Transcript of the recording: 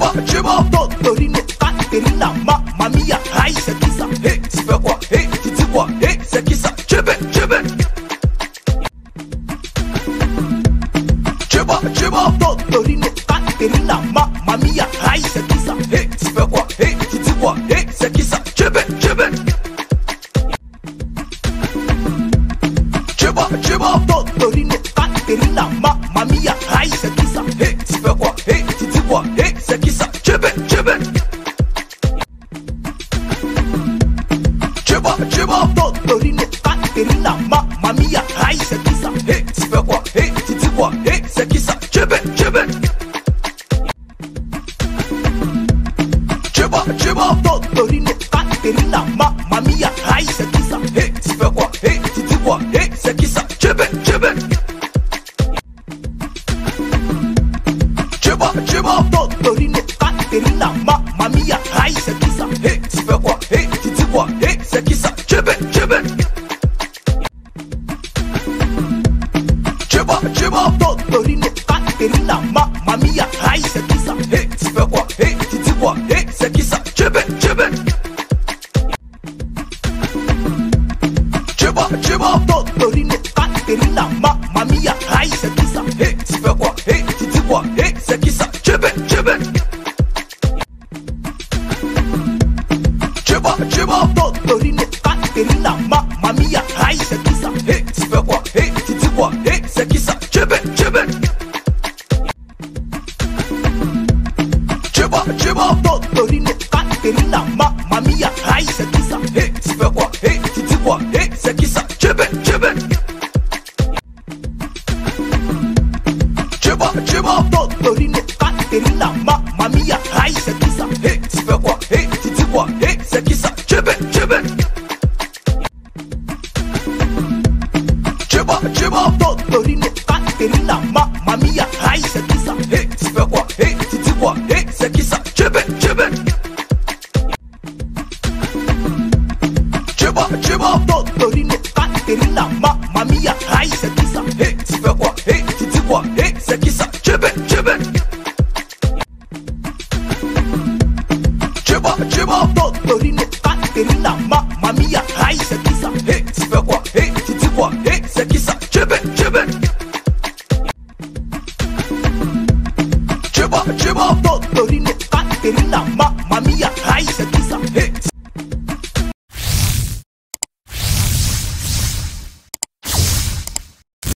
tu vois, Totorino, Caterina, mamma mia, aïe, c'est qui ça? Hey, tu fais quoi? Hey, tu dis quoi? Hey, c'est qui ça? Tu veux, tu vois, Totorino, Caterina, mamma mia, aïe, c'est qui ça? Hey, tu fais quoi? Hey, tu dis quoi? Hey, c'est qui ça? Tu veux, Totorino, Caterina, mamma mia, aïe, c'est qui ça? Hey, tu fais quoi? Hey, tu dis quoi? Hey, c'est qui ça? Tu veux, Totorino, Caterina, mamma mia, aïe, c'est qui ça? Hey, tu fais quoi? Hey, tu dis quoi? Hey, c'est qui ça? Tu veux, Totorino, Caterina, mamma mia, aïe, c'est qui ça? Hey, tu fais quoi? Hey, tu dis quoi? Hey, c'est qui ça? Tu veux, Totorino, Caterina, mamma mia, aïe, c'est qui ça? Hey, tu fais quoi? Hey, tu dis quoi? Hey, c'est qui ça? Tu veux, Totorino, Caterina, mamma mia, aïe, c'est qui ça? Hey, tu fais quoi? Hey, tu dis quoi? Hey, c'est qui ça? Tu veux, Totorino, Caterina, mamma mia, aïe, c'est qui ça? Hey, tu fais quoi? Hey, tu dis quoi? Hey, c'est qui ça? Tu veux, Totorino, Caterina, mamma mia, aïe, c'est qui ça? Hey, tu fais quoi? Hey, tu dis quoi? Hey, c'est qui ça? Tu veux, Totorino, Caterina, mamma mia, aïe, c'est qui ça? Hey, tu fais quoi? Hey, tu dis quoi? Hey, c'est qui ça? Tu veux, Totorino, Caterina, mamma mia, aïe, c'est qui ça? Hey, tu fais quoi? Hey, tu dis quoi? Hey, c'est qui ça? Tu veux, Totorino, Caterina, mamma mia, aïe, c'est qui ça? Hey, tu fais quoi? Hey, tu dis quoi? Hey, c'est qui ça? Tu veux, Totorino, Caterina, mamma mia, aïe, c'est qui ça? Hey, tu fais quoi?